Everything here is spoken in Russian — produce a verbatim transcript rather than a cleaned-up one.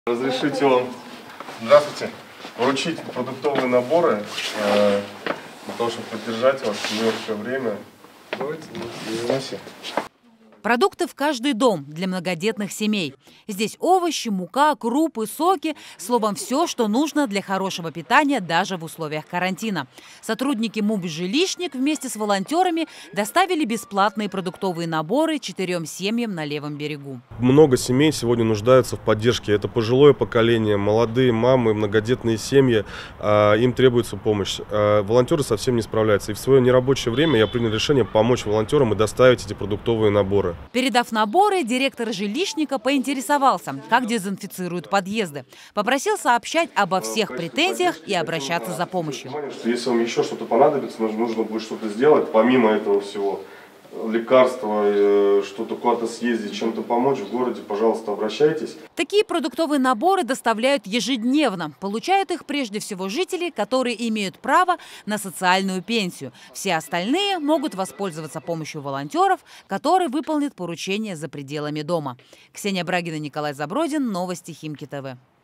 Разрешите вам, здравствуйте, вручить продуктовые наборы э, для того, чтобы поддержать вас в нелегкое время. Давайте, заноси. Продукты в каждый дом для многодетных семей. Здесь овощи, мука, крупы, соки. Словом, все, что нужно для хорошего питания даже в условиях карантина. Сотрудники МУП «Жилищник» вместе с волонтерами доставили бесплатные продуктовые наборы четырем семьям на левом берегу. Много семей сегодня нуждаются в поддержке. Это пожилое поколение, молодые мамы, многодетные семьи. Им требуется помощь. Волонтеры совсем не справляются. И в свое нерабочее время я принял решение помочь волонтерам и доставить эти продуктовые наборы. Передав наборы, директор жилищника поинтересовался, как дезинфицируют подъезды. Попросил сообщать обо всех претензиях и обращаться за помощью. Если вам еще что-то понадобится, нужно будет что-то сделать, помимо этого всего, лекарства, что-то куда-то съездить, чем-то помочь в городе, пожалуйста, обращайтесь. Такие продуктовые наборы доставляют ежедневно. Получают их прежде всего жители, которые имеют право на социальную пенсию. Все остальные могут воспользоваться помощью волонтеров, которые выполнят поручения за пределами дома. Ксения Брагина, Николай Забродин. Новости Химки ТВ.